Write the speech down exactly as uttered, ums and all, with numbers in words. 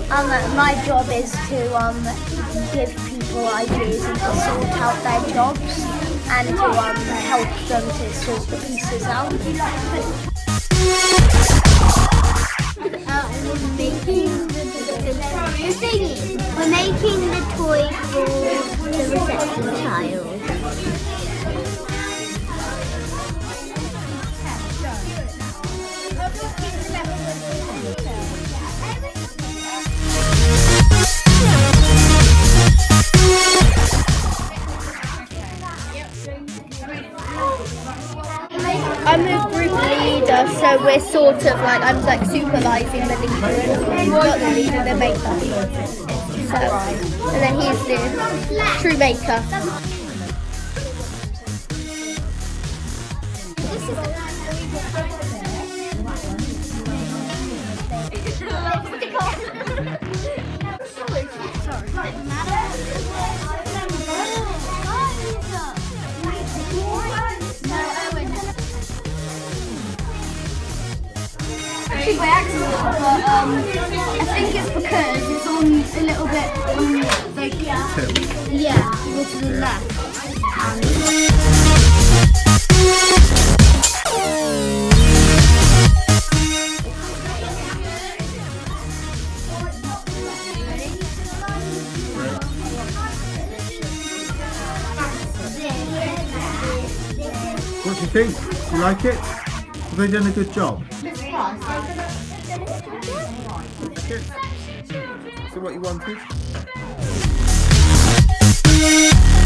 Um, my job is to um, give people ideas and to sort out their jobs and to um, help them to sort the pieces out. Uh, we're making the, the, the thingy. We're making the toy for the reception child. I'm the group leader, so we're sort of like, I'm like supervising the leader, and not the leader, the maker. So, and then he's the true maker. By accident, but um, I think it's because it's on a little bit on like yeah, go to the left. And what do you think? Do you like it? Have they done a good job? So what you wanted?